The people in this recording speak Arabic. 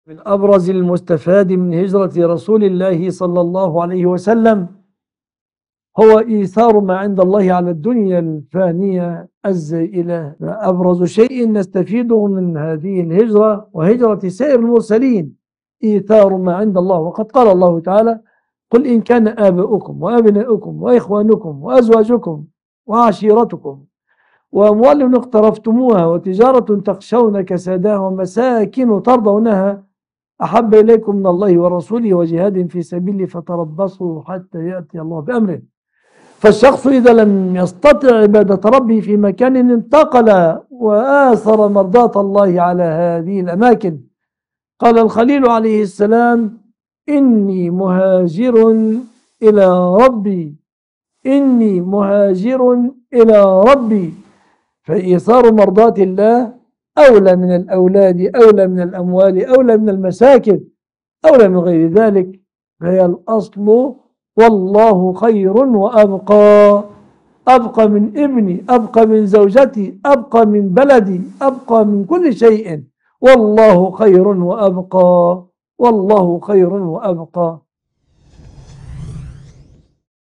من أبرز المستفاد من هجرة رسول الله صلى الله عليه وسلم هو إيثار ما عند الله على الدنيا الفانية الزائلة. أبرز شيء نستفيده من هذه الهجرة وهجرة سائر المرسلين إيثار ما عند الله. وقد قال الله تعالى: قل إن كان آباؤكم وأبناؤكم وإخوانكم وأزواجكم وعشيرتكم وأموال اقترفتموها وتجارة تخشون كسادها ومساكن ترضونها أحب إليكم من الله ورسوله وجهاد في سبيله فتربصوا حتى يأتي الله بأمره. فالشخص إذا لم يستطع عبادة ربه في مكان انتقل وآثر مرضاة الله على هذه الأماكن. قال الخليل عليه السلام: إني مهاجر إلى ربي، إني مهاجر إلى ربي. فإيثار مرضاة الله أولى من الأولاد، أولى من الأموال، أولى من المساكن، أولى من غير ذلك. فهي الأصل، والله خير وأبقى. أبقى من ابني، أبقى من زوجتي، أبقى من بلدي، أبقى من كل شيء. والله خير وأبقى، والله خير وأبقى.